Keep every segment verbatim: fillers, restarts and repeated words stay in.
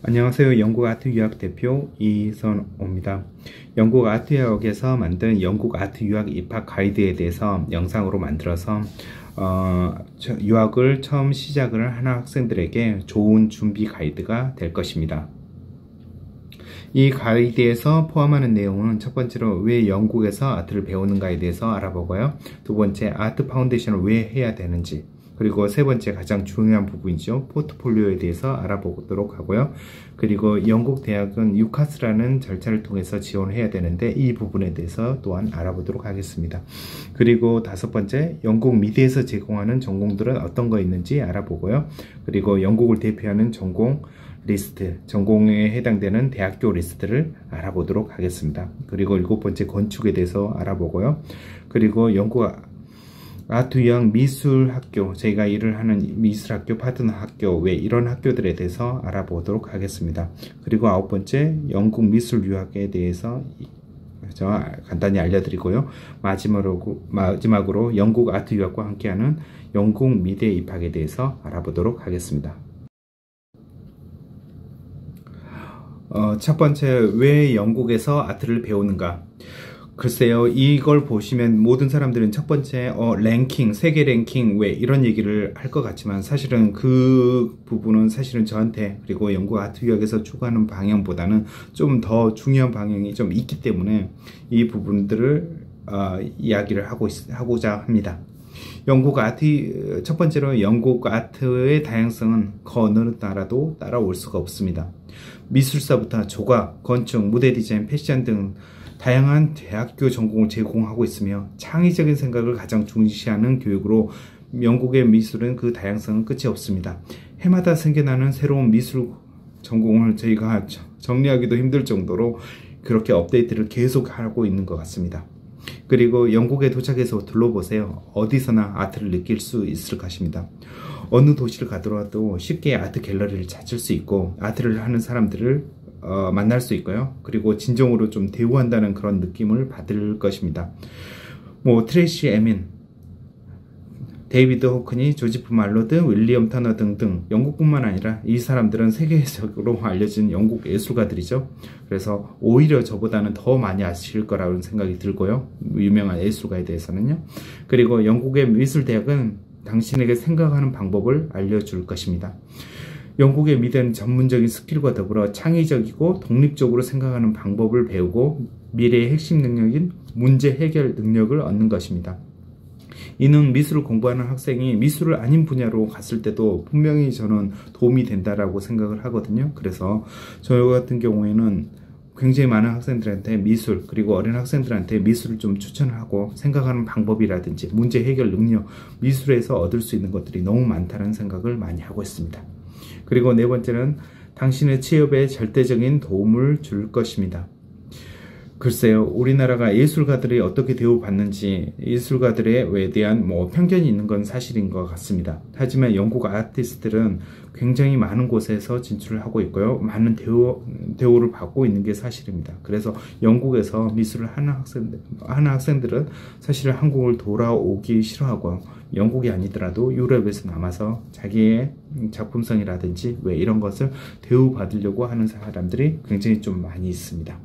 안녕하세요. 영국 아트 유학 대표 이선호입니다. 영국 아트 유학에서 만든 영국 아트 유학 입학 가이드에 대해서 영상으로 만들어서 어, 유학을 처음 시작을 하는 학생들에게 좋은 준비 가이드가 될 것입니다. 이 가이드에서 포함하는 내용은 첫 번째로 왜 영국에서 아트를 배우는가에 대해서 알아보고요. 두 번째, 아트 파운데이션을 왜 해야 되는지, 그리고 세 번째 가장 중요한 부분이죠. 포트폴리오에 대해서 알아보도록 하고요. 그리고 영국 대학은 유카스라는 절차를 통해서 지원을 해야 되는데 이 부분에 대해서 또한 알아보도록 하겠습니다. 그리고 다섯 번째, 영국 미대에서 제공하는 전공들은 어떤 거 있는지 알아보고요. 그리고 영국을 대표하는 전공 리스트, 전공에 해당되는 대학교 리스트를 알아보도록 하겠습니다. 그리고 일곱 번째, 건축에 대해서 알아보고요. 그리고 영국 아트 유학 미술학교, 저희가 일을 하는 미술학교, 파트너 학교, 왜 이런 학교들에 대해서 알아보도록 하겠습니다. 그리고 아홉 번째, 영국 미술 유학에 대해서 간단히 알려드리고요. 마지막으로, 마지막으로 영국 아트 유학과 함께하는 영국 미대 입학에 대해서 알아보도록 하겠습니다. 어, 첫 번째, 왜 영국에서 아트를 배우는가? 글쎄요, 이걸 보시면 모든 사람들은 첫 번째 어, 랭킹, 세계 랭킹 왜 이런 얘기를 할 것 같지만 사실은 그 부분은 사실은 저한테 그리고 영국 아트 유학에서 추구하는 방향보다는 좀 더 중요한 방향이 좀 있기 때문에 이 부분들을 어, 이야기를 하고 있, 하고자 합니다. 영국 아트, 첫 번째로 영국 아트의 다양성은 그 어느 나라도 따라올 수가 없습니다. 미술사부터 조각, 건축, 무대 디자인, 패션 등 다양한 대학교 전공을 제공하고 있으며 창의적인 생각을 가장 중시하는 교육으로 영국의 미술은 그 다양성은 끝이 없습니다. 해마다 생겨나는 새로운 미술 전공을 저희가 정리하기도 힘들 정도로 그렇게 업데이트를 계속 하고 있는 것 같습니다. 그리고 영국에 도착해서 둘러보세요. 어디서나 아트를 느낄 수 있을 것입니다. 어느 도시를 가더라도 쉽게 아트 갤러리를 찾을 수 있고 아트를 하는 사람들을 어, 만날 수 있고요. 그리고 진정으로 좀 대우한다는 그런 느낌을 받을 것입니다. 뭐 트레이시 에민, 데이비드 호크니, 조지프 말로드, 윌리엄 터너 등등 영국뿐만 아니라 이 사람들은 세계적으로 알려진 영국 예술가들이죠. 그래서 오히려 저보다는 더 많이 아실 거라는 생각이 들고요. 유명한 예술가에 대해서는요. 그리고 영국의 미술대학은 당신에게 생각하는 방법을 알려줄 것입니다. 영국의 미대는 전문적인 스킬과 더불어 창의적이고 독립적으로 생각하는 방법을 배우고 미래의 핵심 능력인 문제 해결 능력을 얻는 것입니다. 이는 미술을 공부하는 학생이 미술을 아닌 분야로 갔을 때도 분명히 저는 도움이 된다라고 생각을 하거든요. 그래서 저 같은 경우에는 굉장히 많은 학생들한테 미술, 그리고 어린 학생들한테 미술을 좀 추천하고 생각하는 방법이라든지 문제 해결 능력, 미술에서 얻을 수 있는 것들이 너무 많다는 생각을 많이 하고 있습니다. 그리고 네 번째는 당신의 취업에 절대적인 도움을 줄 것입니다. 글쎄요, 우리나라가 예술가들이 어떻게 대우받는지 예술가들에 대한 뭐 편견이 있는 건 사실인 것 같습니다. 하지만 영국 아티스트들은 굉장히 많은 곳에서 진출을 하고 있고요. 많은 대우, 대우를 받고 있는 게 사실입니다. 그래서 영국에서 미술을 하는 학생들, 하는 학생들은 사실 한국을 돌아오기 싫어하고 영국이 아니더라도 유럽에서 남아서 자기의 작품성이라든지 왜 이런 것을 대우받으려고 하는 사람들이 굉장히 좀 많이 있습니다.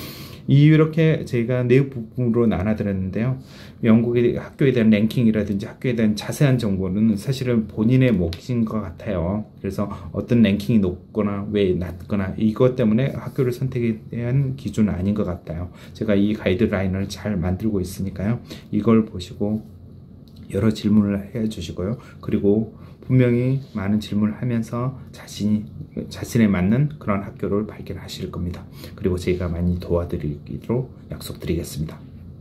이렇게 저희가 네 부분으로 나눠드렸는데요. 영국의 학교에 대한 랭킹이라든지 학교에 대한 자세한 정보는 사실은 본인의 몫인 것 같아요. 그래서 어떤 랭킹이 높거나 왜 낮거나 이것 때문에 학교를 선택에 대한 기준은 아닌 것 같아요. 제가 이 가이드라인을 잘 만들고 있으니까요. 이걸 보시고 여러 질문을 해 주시고요. 그리고 분명히 많은 질문을 하면서 자신이, 자신에 맞는 그런 학교를 발견하실 겁니다. 그리고 제가 많이 도와드리기로 약속드리겠습니다.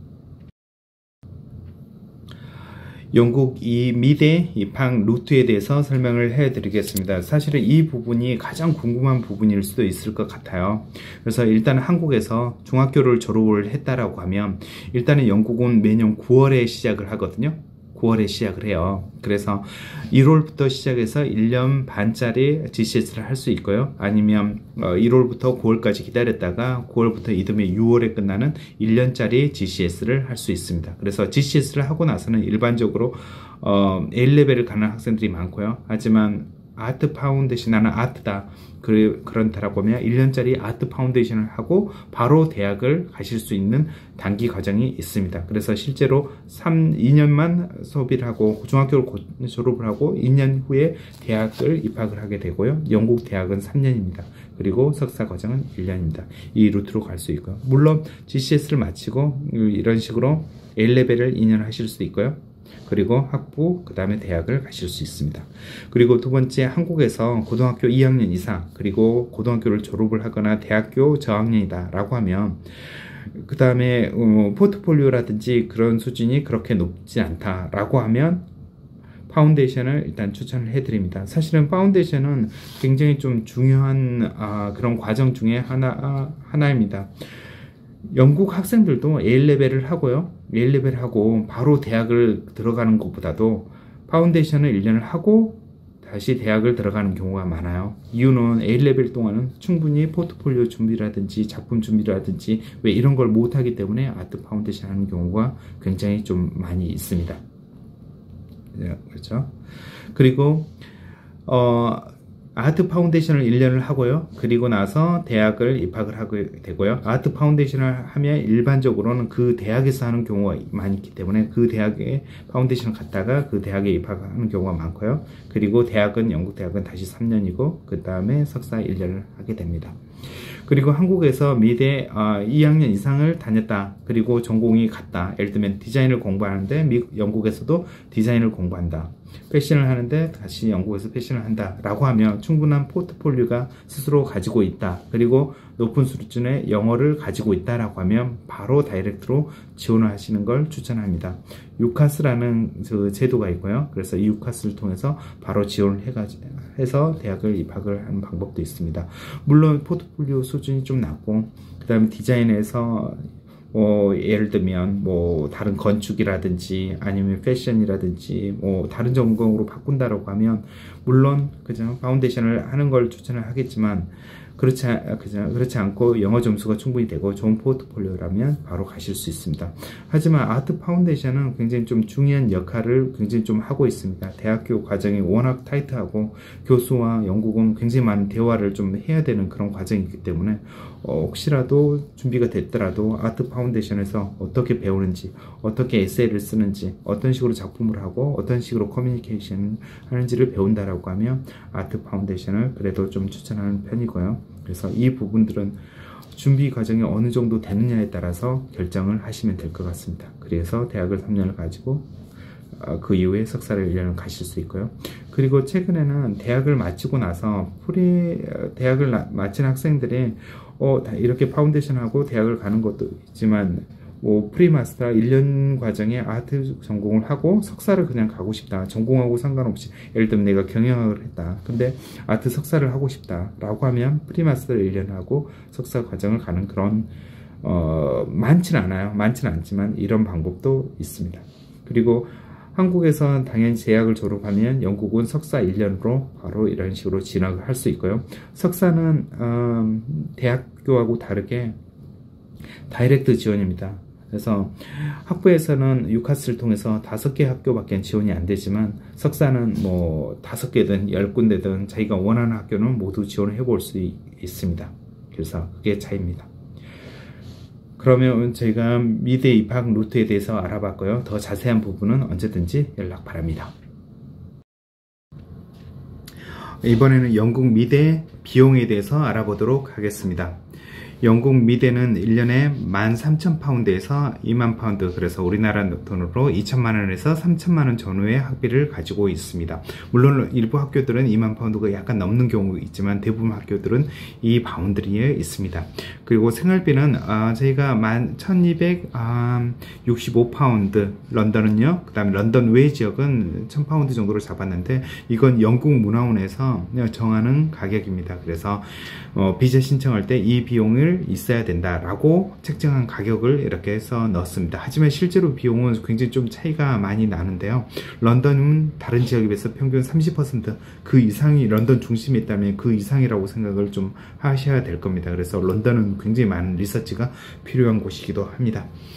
영국 이 미대 입학 루트에 대해서 설명을 해 드리겠습니다. 사실은 이 부분이 가장 궁금한 부분일 수도 있을 것 같아요. 그래서 일단 한국에서 중학교를 졸업을 했다라고 하면 일단은 영국은 매년 구월에 시작을 하거든요. 구월에 시작을 해요. 그래서 일월부터 시작해서 일 년 반짜리 지씨에스를 할 수 있고요. 아니면 일월부터 구월까지 기다렸다가 구월부터 이듬해 유월에 끝나는 일 년짜리 지씨에스를 할 수 있습니다. 그래서 지씨에스를 하고 나서는 일반적으로 어, A레벨을 가는 학생들이 많고요. 하지만 아트 파운데이션, 나는 아트다, 그, 그런다라고 하면 일 년짜리 아트 파운데이션을 하고 바로 대학을 가실 수 있는 단기 과정이 있습니다. 그래서 실제로 삼, 이 년만 소비를 하고 중학교를 졸업을 하고 이 년 후에 대학을 입학을 하게 되고요. 영국 대학은 삼 년입니다. 그리고 석사 과정은 일 년입니다. 이 루트로 갈 수 있고요. 물론 지씨에스를 마치고 이런 식으로 에이 레벨을 이 년 하실 수도 있고요. 그리고 학부, 그 다음에 대학을 가실 수 있습니다. 그리고 두 번째, 한국에서 고등학교 이 학년 이상, 그리고 고등학교를 졸업을 하거나 대학교 저학년이다 라고 하면, 그 다음에 어, 포트폴리오라든지 그런 수준이 그렇게 높지 않다 라고 하면 파운데이션을 일단 추천을 해드립니다. 사실은 파운데이션은 굉장히 좀 중요한 아, 그런 과정 중에 하나, 아, 하나입니다. 영국 학생들도 에이 레벨을 하고요. 에이 레벨 하고 바로 대학을 들어가는 것보다도 파운데이션을 일 년을 하고 다시 대학을 들어가는 경우가 많아요. 이유는 에이 레벨 동안은 충분히 포트폴리오 준비라든지 작품 준비라든지 왜 이런 걸 못하기 때문에 아트 파운데이션 하는 경우가 굉장히 좀 많이 있습니다. 네, 그렇죠. 그리고 어 아트 파운데이션을 일 년을 하고요. 그리고 나서 대학을 입학을 하게 되고요. 아트 파운데이션을 하면 일반적으로는 그 대학에서 하는 경우가 많이 있기 때문에 그 대학에 파운데이션을 갔다가 그 대학에 입학하는 경우가 많고요. 그리고 대학은 영국 대학은 다시 삼 년이고 그 다음에 석사 일 년을 하게 됩니다. 그리고 한국에서 미대 어, 이 학년 이상을 다녔다. 그리고 전공이 같다. 예를 들면 디자인을 공부하는데 미국, 영국에서도 디자인을 공부한다. 패션을 하는데 다시 영국에서 패션을 한다 라고 하면 충분한 포트폴리오가 스스로 가지고 있다. 그리고 높은 수준의 영어를 가지고 있다 라고 하면 바로 다이렉트로 지원을 하시는 걸 추천합니다. 유카스라는 그 제도가 있고요. 그래서 이 유카스를 통해서 바로 지원을 해서 대학을 입학을 하는 방법도 있습니다. 물론 포트폴리오 수준이 좀 낮고 그 다음에 디자인에서 뭐 예를 들면 뭐 다른 건축이라든지 아니면 패션이라든지 뭐 다른 전공으로 바꾼다라고 하면 물론 그죠 파운데이션을 하는 걸 추천을 하겠지만 그렇지, 그죠? 그렇지 않고 영어 점수가 충분히 되고 좋은 포트폴리오라면 바로 가실 수 있습니다. 하지만 아트 파운데이션은 굉장히 좀 중요한 역할을 굉장히 좀 하고 있습니다. 대학교 과정이 워낙 타이트하고 교수와 영국은 굉장히 많은 대화를 좀 해야 되는 그런 과정이기 때문에 어, 혹시라도 준비가 됐더라도 아트 파운데이션에서 어떻게 배우는지, 어떻게 에세이를 쓰는지, 어떤 식으로 작품을 하고 어떤 식으로 커뮤니케이션 하는지를 배운다라고 하면 아트 파운데이션을 그래도 좀 추천하는 편이고요. 그래서 이 부분들은 준비 과정이 어느 정도 되느냐에 따라서 결정을 하시면 될 것 같습니다. 그래서 대학을 삼 년을 가지고 그 이후에 석사를 일 년을 가실 수 있고요. 그리고 최근에는 대학을 마치고 나서 프리 대학을 마친 학생들이 어, 이렇게 파운데이션하고 대학을 가는 것도 있지만 뭐 프리마스터 일 년 과정에 아트 전공을 하고 석사를 그냥 가고 싶다. 전공하고 상관없이 예를 들면 내가 경영학을 했다. 근데 아트 석사를 하고 싶다 라고 하면 프리마스터를 일 년 하고 석사 과정을 가는 그런 어, 많지는 않아요. 많지는 않지만 이런 방법도 있습니다. 그리고 한국에서는 당연히 대학을 졸업하면 영국은 석사 일 년으로 바로 이런 식으로 진학을 할 수 있고요. 석사는 음, 대학교하고 다르게 다이렉트 지원입니다. 그래서 학부에서는 유카스를 통해서 다섯 개 학교밖에 지원이 안 되지만 석사는 뭐 다섯 개든 열 군데든 자기가 원하는 학교는 모두 지원을 해볼 수 있습니다. 그래서 그게 차이입니다. 그러면 저희가 미대 입학 루트에 대해서 알아봤고요. 더 자세한 부분은 언제든지 연락 바랍니다. 이번에는 영국 미대 비용에 대해서 알아보도록 하겠습니다. 영국 미대는 일 년에 만 삼천 파운드에서 이만 파운드, 그래서 우리나라 돈으로 이천만 원에서 삼천만 원 전후의 학비를 가지고 있습니다. 물론 일부 학교들은 이만 파운드가 약간 넘는 경우가 있지만 대부분 학교들은 이 바운드리에 있습니다. 그리고 생활비는 어, 저희가 만 천이백육십오 파운드, 런던은요, 그 다음에 런던 외 지역은 천 파운드 정도로 잡았는데 이건 영국 문화원에서 정하는 가격입니다. 그래서 어, 비자 신청할 때 이 비용을 있어야 된다라고 책정한 가격을 이렇게 해서 넣었습니다. 하지만 실제로 비용은 굉장히 좀 차이가 많이 나는데요. 런던은 다른 지역에 비해서 평균 삼십 퍼센트 그 이상이 런던 중심에 있다면 그 이상이라고 생각을 좀 하셔야 될 겁니다. 그래서 런던은 굉장히 많은 리서치가 필요한 곳이기도 합니다.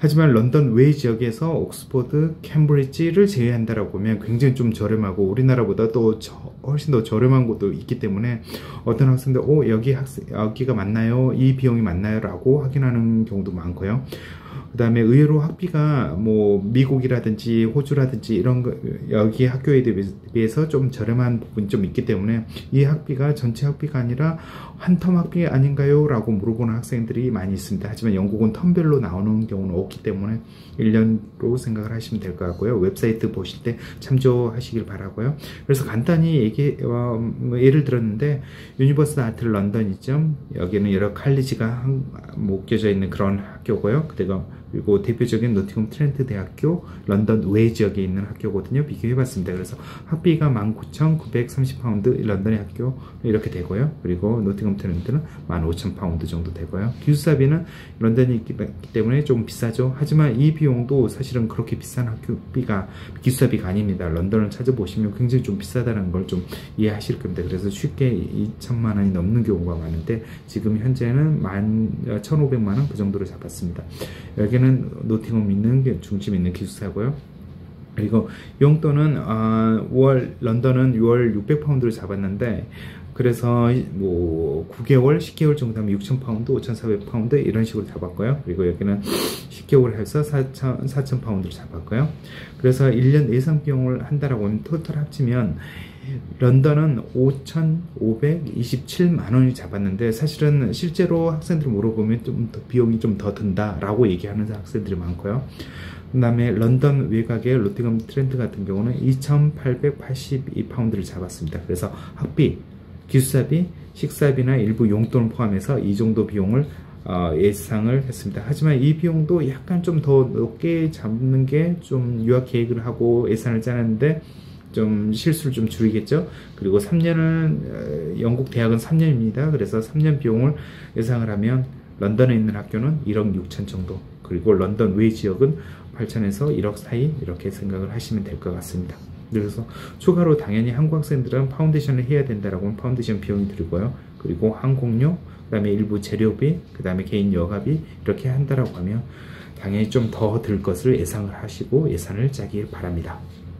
하지만 런던 외 지역에서 옥스퍼드, 캠브리지를 제외한다라고 보면 굉장히 좀 저렴하고 우리나라보다 또 저, 훨씬 더 저렴한 곳도 있기 때문에 어떤 학생들 오 여기 학생 여기가 맞나요? 이 비용이 맞나요? 라고 확인하는 경우도 많고요. 그 다음에 의외로 학비가 뭐 미국이라든지 호주라든지 이런 거 여기 학교에 비해서 좀 저렴한 부분이 좀 있기 때문에 이 학비가 전체 학비가 아니라 한 텀 학비 아닌가요? 라고 물어보는 학생들이 많이 있습니다. 하지만 영국은 텀별로 나오는 경우는 없기 때문에 일 년으로 생각을 하시면 될 것 같고요. 웹사이트 보실 때 참조하시길 바라고요. 그래서 간단히 얘기 어, 뭐 예를 들었는데 유니버시티 아트 런던 있죠. 여기는 여러 칼리지가 묶여져 있는 그런 학교고요. 그리고 그리고 대표적인 노팅엄 트렌트 대학교 런던 외 지역에 있는 학교거든요. 비교해봤습니다. 그래서 학비가 만 구천 구백삼십 파운드 런던의 학교 이렇게 되고요. 그리고 노팅엄 트렌트는 만 오천 파운드 정도 되고요. 기숙사비는 런던이 있기 때문에 좀 비싸죠. 하지만 이 비용도 사실은 그렇게 비싼 학교비가 기숙사비가 아닙니다. 런던을 찾아보시면 굉장히 좀 비싸다는 걸 좀 이해하실 겁니다. 그래서 쉽게 이천만 원이 넘는 경우가 많은데 지금 현재는 만 천오백만 원 그 정도로 잡았습니다. 여기는 노팅엄 있는 중심 있는 기숙사고요. 그리고 용돈은 어, 월 런던은 유월 육백 파운드를 잡았는데 그래서 뭐 구 개월, 십 개월 정도 하면 육천 파운드, 오천사백 파운드 이런 식으로 잡았고요. 그리고 여기는 십 개월 해서 사천, 사천 파운드를 잡았고요. 그래서 일 년 예상 비용을 한다라고 하면 토탈 합치면 런던은 오천오백이십칠만 원이 잡았는데 사실은 실제로 학생들 물어보면 좀 더 비용이 좀 더 든다라고 얘기하는 학생들이 많고요. 그 다음에 런던 외곽의 노팅엄 트렌트 같은 경우는 이천팔백팔십이 파운드를 잡았습니다. 그래서 학비, 기숙사비, 식사비나 일부 용돈을 포함해서 이 정도 비용을 어, 예상을 했습니다. 하지만 이 비용도 약간 좀 더 높게 잡는 게 좀 유학 계획을 하고 예산을 짜는데 좀 실수를 좀 줄이겠죠. 그리고 삼 년은 영국 대학은 삼 년입니다. 그래서 삼 년 비용을 예상을 하면 런던에 있는 학교는 일억 육천 정도, 그리고 런던 외 지역은 팔천에서 일억 사이 이렇게 생각을 하시면 될 것 같습니다. 그래서 추가로 당연히 한국 학생들은 파운데이션을 해야 된다라고 하면 파운데이션 비용이 들고요. 그리고 항공료, 그 다음에 일부 재료비, 그 다음에 개인 여가비 이렇게 한다라고 하면 당연히 좀 더 들 것을 예상을 하시고 예산을 짜길 바랍니다.